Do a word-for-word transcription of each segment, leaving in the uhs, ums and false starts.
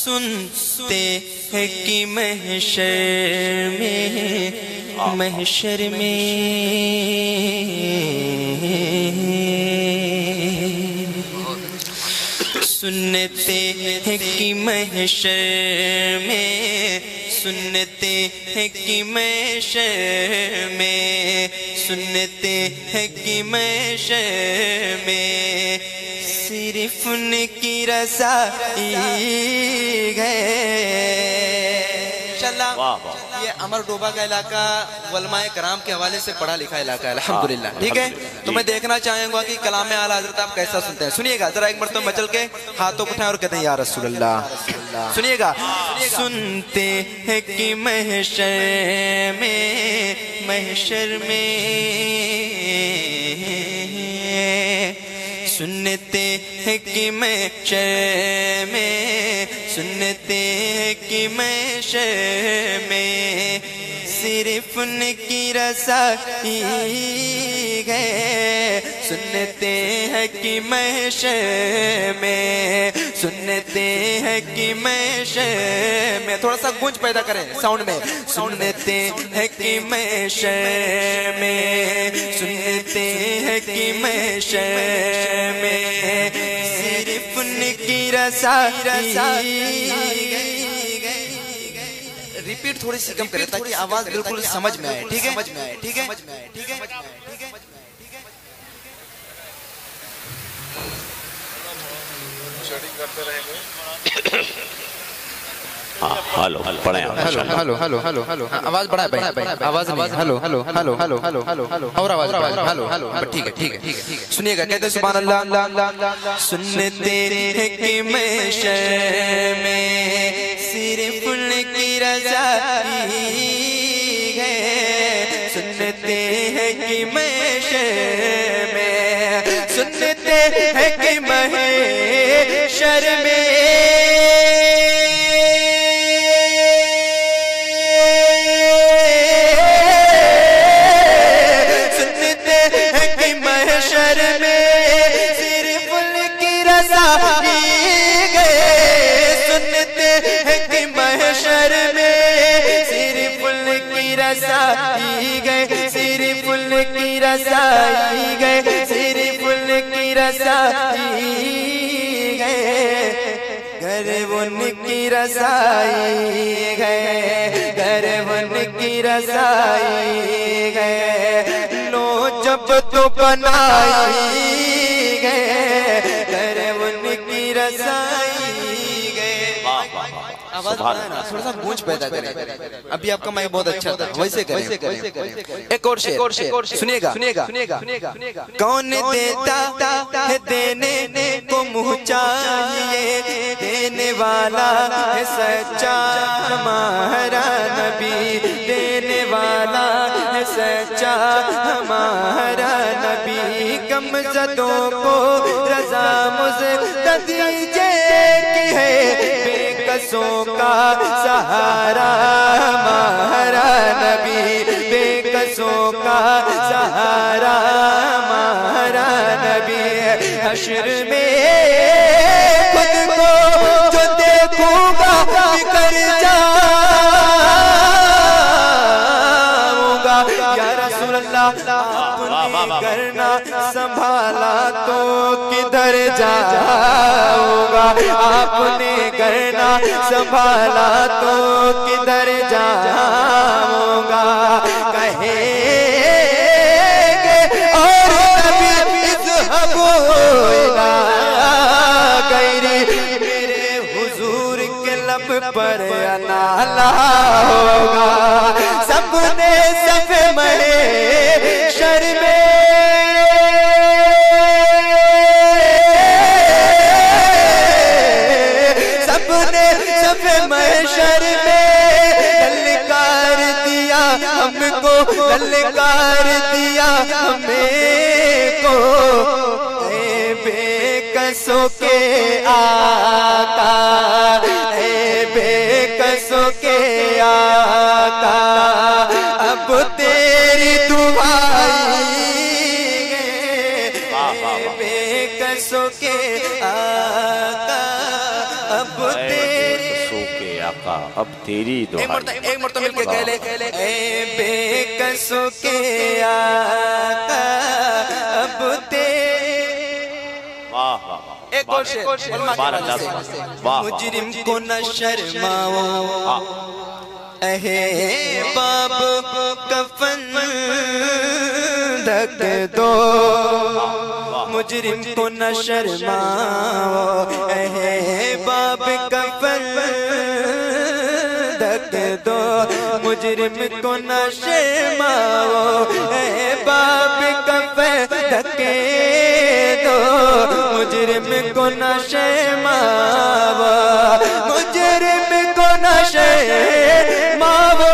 सुनते हैं कि महशर में महशर में सुनते हैं कि महशर में सुनते हैं कि महशर में सुनते हैं कि महशर में सिर्फ उनकी रज़ाई है। चला ये अमर डोबा का इलाका वलमाए कराम के हवाले से पढ़ा लिखा इलाका है अल्हम्दुलिल्लाह। ठीक है, तो मैं देखना चाहूंगा कि कलाम आला हज़रत आप कैसा सुनते हैं। सुनिएगा जरा एक मरतबा मचल के हाथों को उठाएं और कहते हैं या रसूल अल्लाह। सुनिएगा, सुनते हैं कि महशर में महशर में सुनते हैं कि महशर में सुनते हैं कि महशर में सिर्फ उनकी रज़ाई है। सुनते हैं कि महशर में सुनते हैं कि महशर में थोड़ा सा गूंज पैदा करें साउंड में। सुनते हैं कि महशर में सुनते हैं कि महशर में सिर्फ उनकी रज़ाई। रिपीट थोड़ी सी कम करें ताकि आवाज बिल्कुल समझ में आए। ठीक है, समझ में आए। ठीक है, ठीक है, ठीक है। करते रहेंगे। हेलो हेलो पढ़े hello hello hello hello hello आवाज बढ़ाए भाई, आवाज आवाज hello hello hello hello hello hello hello और आवाज हेलो हेलो। ठीक है ठीक है ठीक है सुनिएगा, कहते सुभान अल्लाह। सुनते हैं कि महशर में सिर्फ उनकी रज़ाई है। सुनते हैं कि महशर में सुनते हैं कि महशर में की रज़ाई गए सिर्फ उनकी रज़ाई गए घर उनकी रज़ाई गए घर उनकी रज़ाई गए लो जब तो बनाई गए घर उनकी रज़ाई गए। आवाज थोड़ा सा गूंज पैदा करें। अभी आपका माइक बहुत अच्छा था, वैसे करें। एक और शेर सुनिएगा सुनिएगा सुनिएगा। कौन देता है देने को मुँह चाहिए, देने वाला है सच्चा हमारा नबी, देने वाला है सच्चा हमारा नबी। कमज़दों को रज़ा मुझे दीजिए की है, बेकसों का सहारा हमारा नबी, बेकसों का सहारा हमारा नबी। हश्र में खुद को जो देखूंगा बिखर जाऊंगा। या रसूल अल्लाह आपने करना संभाला तो किधर जाऊंगा, आपने करना संभाला तो किधर जाऊंगा। कहेंगे और नबी इज़हबू इला गैरी, मेरे हुजूर के लब पर अनाला होगा। सबने सफ़े महशर में महशर में ललकार दिया हमको, ललकार दिया हमें को। ऐ बेकसों के आका, ऐ बेकसों के आका, अब तेरी दुआई बेकसों के आका, अब तेरी आका अब तेरी एक दुहाई। मरतबा एक मरतबा मिलके कह ले, ए बेकसों के आका अब ते। वाह वाह वाह। एक और शेर उलमा के हवाले से। मुजरिम को न शर्माओ अहे बाब कफन ढक दो, मुजरिम को न शर्माओ अहे बाब कफन ढक दो, मुजरिम को न शर्माओ अहे बाब कफन ढक दो, मुजरिम को न शर्माओ, मुजरिम को न शर्माओ,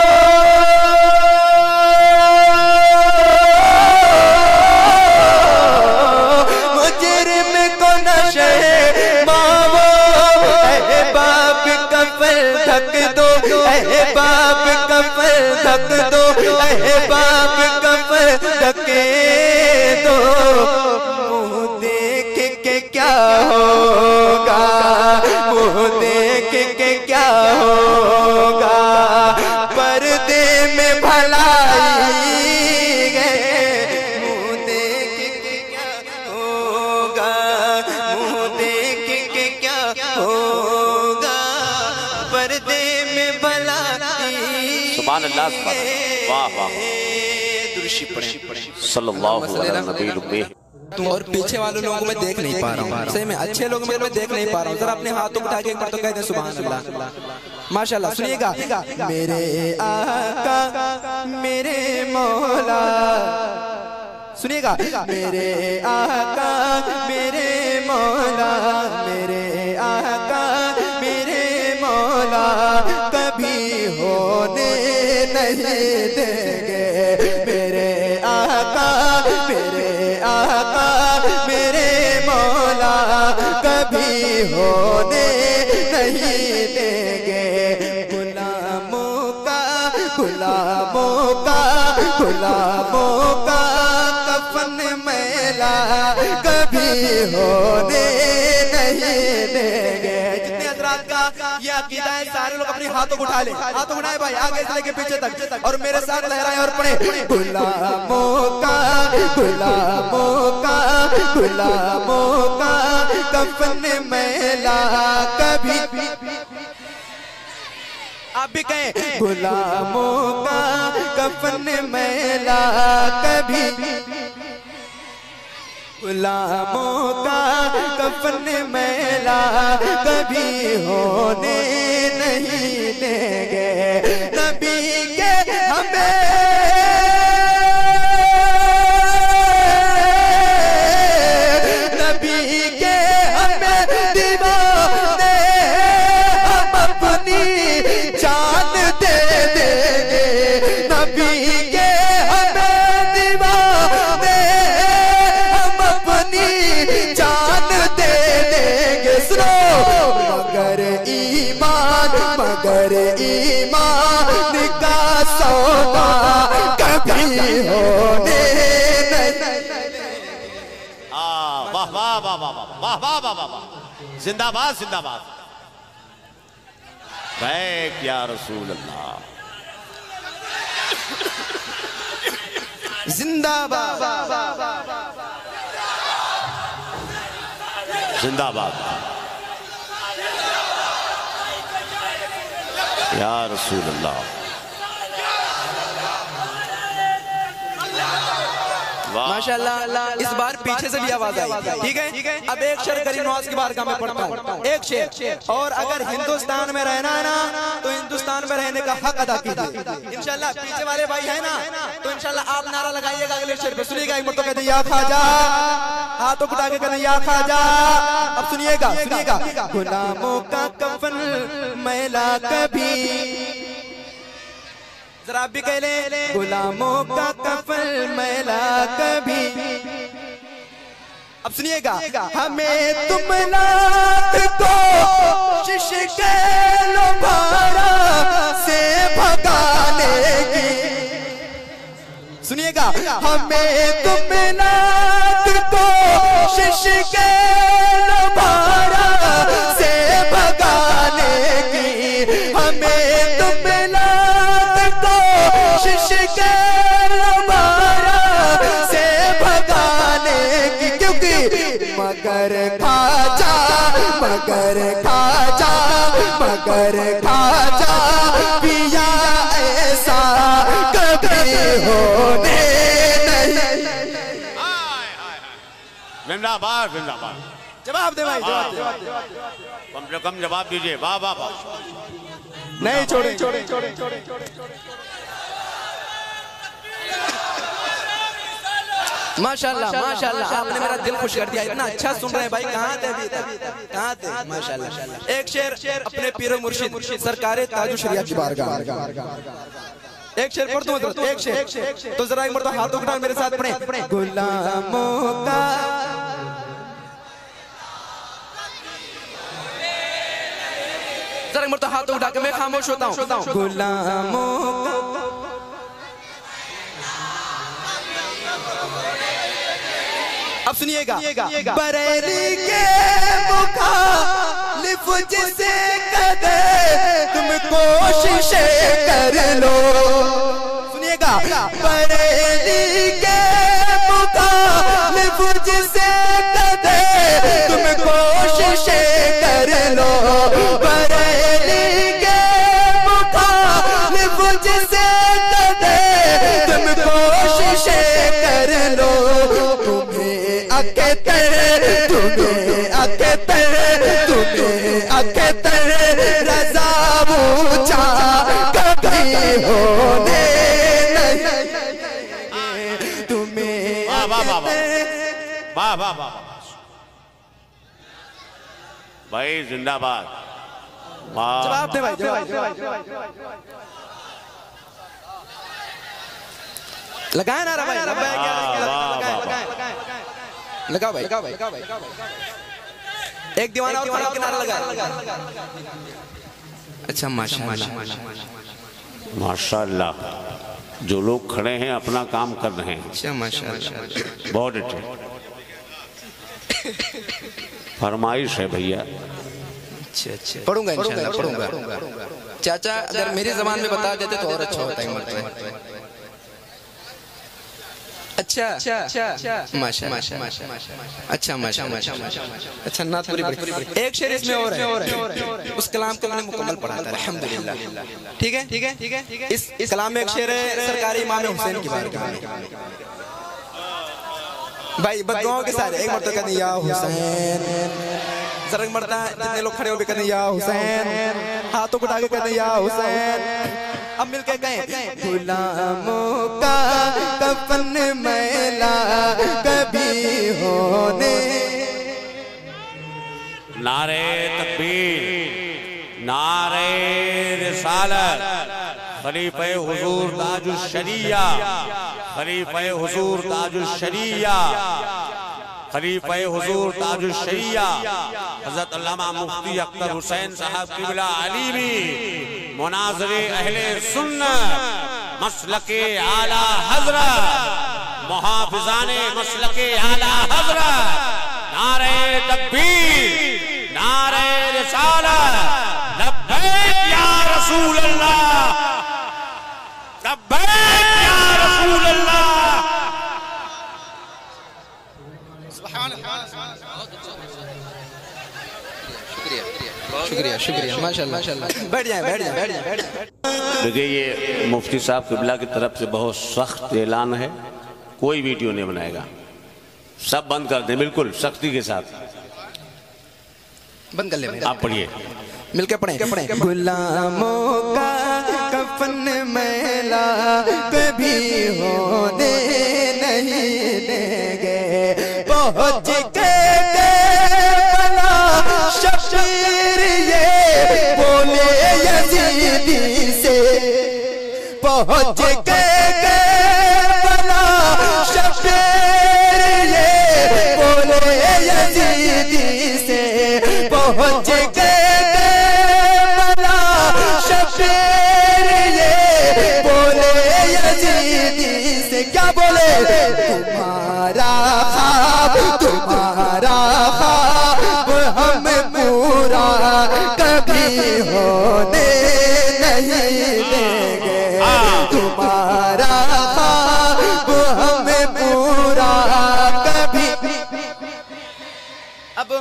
मुजरिम को न शर्माओ, ऐ बाप कफन ढक दो, ऐ बाप कफन ढक दो, ऐ बाप कफन ढक दो, मुँह देख के क्या होगा, मुँह देख के क्या होगा, पर्दे में भलाई है, मुँह देख के क्या होगा, मुँह देख के क्या होगा, पर्दे में भलाई। सुभान अल्लाह सुभान अल्लाह। वाह वाह। दुरूशी पढ़े सल्लल्लाहु अलैहि वसल्लम। और पीछे वाले लोगों को मैं देख नहीं पा रहा हूँ, सही में अच्छे लोग मैं देख नहीं पा रहा हूँ। जरा अपने हाथों को उठा के एक बार तो कहते हैं सुभान अल्लाह माशाल्लाह। सुनिएगा, मेरे आका मेरे मौला, सुनिएगा, मेरे आका मेरे मौला, मेरे आका मेरे मौला कभी होने नहीं देंगे, मेरे आका मेरे आका मेरे मौला कभी होने नहीं देंगे, गुलामों का गुलामों का गुलामों का कफन मैला कभी होने नहीं देंगे। जितने हजरात का ये अकीदा है, सारे लोग अपने हाथों को उठा ले, हाथों उठाए भाई आगे से लेके पीछे तक, और मेरे साथ लहराएं और पढ़े, गुलामों का गुलामों का गुलामों का कफन मैला कभी, आप भी कहें, गुलामों का कफन मैला कभी, गुलामों का कफन मैला कभी होने नहीं देंगे, नबी के हमें नबी के हमें दीवाने हम अपनी जान दे देंगे, नबी के हमें दीवाने हम अपनी जान दे देंगे। सुनो, मगर ईमान मगर ईमान का सौदा कभी होने नहीं। वाह वाह वाह वाह वाह वाह वाह वाह वाह। जिंदाबाद जिंदाबाद। बैक या रसूल अल्लाह। जिंदाबाद जिंदाबाद या रसूल अल्लाह। माशाल्लाह। इस बार पीछे से भी आवाज आई, ठीक है। अब एक शेर करीम नवाज की बारगाह में पढ़ता हूँ, एक शेर। और अगर हिंदुस्तान में रहना है ना तो हिंदुस्तान में रहने का हक अदा कीजिए इंशाल्लाह। पीछे वाले भाई है ना तो इंशाल्लाह आप नारा लगाइएगा अगले शेर पे। सुनिएगा, एक मरतबा कहते या खाजा, हाथों उठा के कहते या खाजा। अब सुनिएगा सुनिएगा, गुलामों का कफन मैला कभी, जरा आप भी कह ले, गुलामों का कफन मैला कभी। अब सुनिएगा, हमें तुम लाख को शिश के लोभारा से भगाने की, सुनिएगा, हमें तुम लाख को शिश के लोभारा से भगाने की हमें तुम मिला कोशिश कर हमारा से भगाने की, क्योंकि मगर खाजा मगर खाजा मगर खाजा पिया ऐसा कभी होने नहीं। जिंदाबाद जिंदाबाद। जवाब दे भाई, जवाब दे, कम से कम जवाब दीजिए। वाह वाह वाह। नहीं छोड़े छोड़े छोड़े छोड़े छोड़े। माशाल्लाह माशाल्लाह, आपने मेरा दिल खुश कर दिया। इतना अच्छा सुन रहे हैं भाई। कहाँ थे अभी तक, कहाँ थे? माशाल्लाह। एक शेर अपने पीरो मुर्शिद सरकारे ताजु शरिया की बारगाह। एक शेर पढ़ दूं, एक शेर तो जरा एक मरतबा हाथों उठाओ मेरे साथ पढ़े। गुलामों का जरा एक मरतबा हाथों उठा के मैं खामोश होता हूँ। गुलामों का अब सुनिएगा। बरेली के मुखालिफ जिसे कदे तुम कोशिश कर लो। सुनिएगा। बरेली के मुखालिफ जिसे कदे तुम कोशिश कर लो। बरेली के मुखालिफ जिसे कदे तुम कोशिश कर लो। तुम्हें अकेतर तुम्हें अकेतर तुम्हें अकेतर रज़ा ऊंचा कभी होने नहीं। तुम्हें वाह वाह वाह वाह वाह वाह भाई जिंदाबाद। वाह। जवाब दे भाई, जवाब लगाए ना भाई, लगा भाई, लगा भाई। एक दीवाना और खड़ा किनारा लगा। अच्छा माशाल्लाह माशाल्लाह, जो लोग खड़े हैं अपना काम कर रहे हैं। अच्छा माशाल्लाह, बहुत अच्छे। फरमाइश है भैया। अच्छा अच्छा, पढ़ूंगा इंशाल्लाह, पढ़ूंगा। चाचा अगर मेरी जबान में बता देते तो और अच्छा होता है मतलब। अच्छा अच्छा माशाल्लाह, अच्छा माशाल्लाह, अच्छा ना पूरी पूरी। एक शेर इसमें और है, उस कलाम को मैंने मुकम्मल पढ़ा था अल्हम्दुलिल्लाह। ठीक है ठीक है ठीक है ठीक है। इस इस कलाम में एक शेर है सरकारी इमाम हुसैन की बात भाई, बददुआओं के साथ। एक मरतबा कहते या हुसैन, जरा एक मरतबा जितने लोग खड़े हो के कहते या हुसैन, हाथों को उठा के कहते या हुसैन। अब मिलके कहें। गुलामों का कफन मैला कभी होने। नारे तकबीर, नारे रिसालत, खलीफे हुजूर ताजुश शरिया, खलीफे हुजूर ताजुश शरिया, खलीफे हुजूर ताजुश शरिया हज़रत अल्लामा मुफ्ती अख्तर हुसैन साहब क़िबला अली भी मुनाज़िरे अहले सुन्नत मसलके आला हज़रत, मुहाफ़िज़ाने मसलके आला हज़रत। नारे तकबीर, नारे रिसालत, लब्बैक या रसूल अल्लाह, लब्बैक या रसूल अल्लाह। शुक्रिया शुक्रिया माशाल्लाह माशाल्लाह। बैठ जाए बैठ जाए बैठ जाए बैठ जाए। देखिए ये मुफ्ती साहब क़िबला की तरफ से बहुत सख्त ऐलान है, कोई वीडियो नहीं बनाएगा, सब बंद कर दें बिल्कुल सख्ती के साथ। बंद कर ले, आप पढ़िए मिलके पढ़ें। गुलामों का कफन मैला कभी होने नहीं देंगे। पहुँच के शबीर ये बोले यजीदी से, पहुँच के शबीर ये बोले यजीदी से, पहुँच के शबीर ये बोले यजीदी से। क्या बोले? तुम्हारा ख्वाब तुम्हारा ख्वाब हम पूरा कभी होने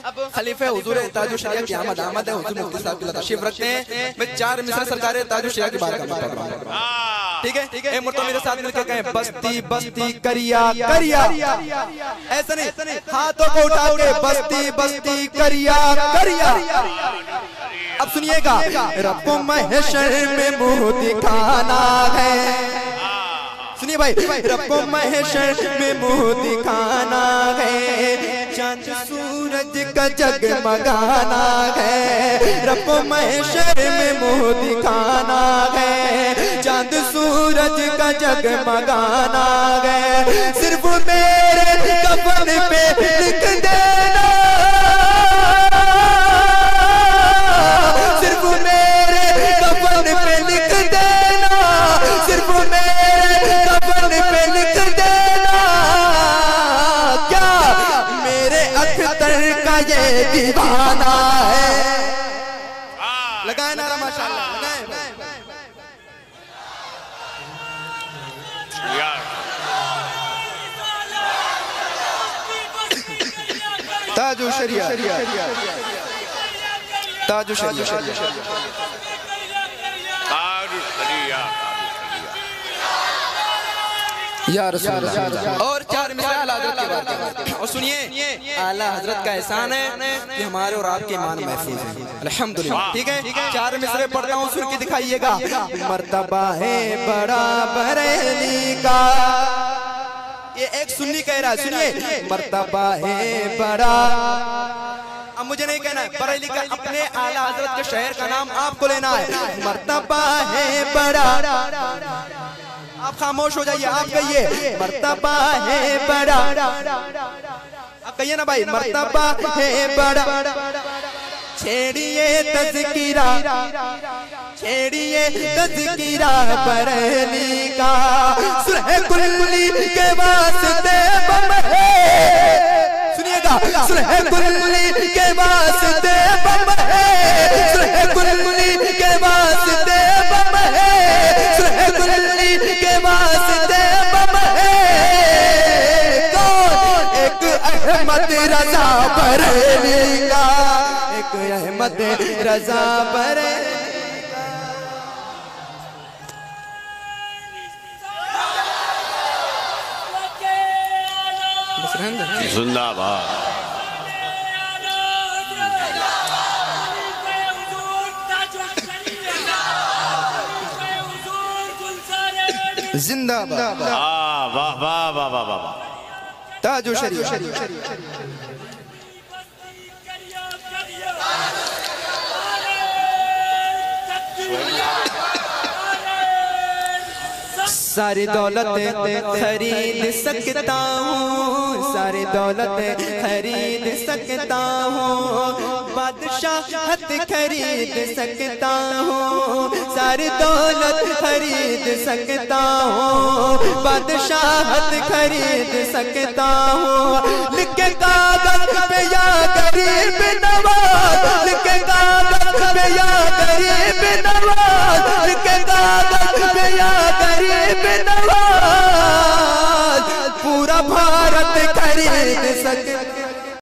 खलीफे हुजूर ताजुल शरिया की आमद आमद है, हुजूर मुफ्ती साहब की तशरीफ रखते हैं। मैं चार मिसरे सरकार ताजुल शरिया की बात करता हूं, ठीक है? एक मरतबा मेरे साथ मिलकर कहें बस्ती बस्ती करिया करिया, ऐसा नहीं, हाथों को उठा के बस्ती बस्ती करिया करिया। अब सुनिएगा, रब्बो महशर में मुंह दिखाना है, सुनिए भाई, रब्बो महशर में मुंह दिखाना है, चांद सूरज का जगमगाना है, रब्बो महशर में मुंह दिखाना है, चांद सूरज का जगमगाना है, सिर्फ मेरे कफन पे लिख देना, सिर्फ मेरे कफन पे लिख देना, सिर्फ मेरे कफन पे लिख देना, क्या मेरे अख्तर का ये दीवाना है। लगाए नारा माशाअल्लाह, लगाए। ताजुल शरिया ताजुल शरिया या रसूल अल्लाह। और चार मिसरे आला हजरत के बारे में, और सुनिए, आला हजरत का एहसान है कि हमारे और आपके ईमान महफूज है, अल्हम्दुलिल्लाह, ठीक है? चार मिसरे पढ़ता हूँ, सुन के दिखाइएगा। मर्तबा है बड़ा बरेली का, ये एक सुन्नी कह रहा है, सुनिए, मर्तबा है बड़ा, अब मुझे नहीं कहना है, बरेली का अपने आला हजरत के शहर का नाम आपको लेना है। मर्तबा है बड़ा, आप खामोश हो जाइए, आप कहिए मर्तबा है बड़ा, आप कहिए ना भाई, मर्तबा है बड़ा, छेड़िए तज़किरा, छेड़िए तज़किरा बरेली का, सुलह कुल्ली के वास्ते बम है, सुनिएगा, सुलह कुल्ली के वास्ते बम है, सुलह कुल्ली के वास्ते बम है, सुलह कुल्ली के वास्ते बम है, कौन? एक अहमद रजा बरेली का, एक अहमद रजा बरेली। जिंदाबाद। जिंदाबाद। वाह वाह वाह वाह वाह वाह। ताजुल शरिया सारी दौलत खरीद सकता हूँ, सारी दौलत खरीद सकता हूँ, बादशाहत खरीद सकता हूँ, सारी दौलत खरीद सकता हूँ, बादशाहत खरीद सकता हूँ, लिख के कागज पे या गरीब नवाज, लिख के कागज पे या गरीब नवाज, लिख के कागज पे या गरीब नवाज, पूरा भारत खरीद सकता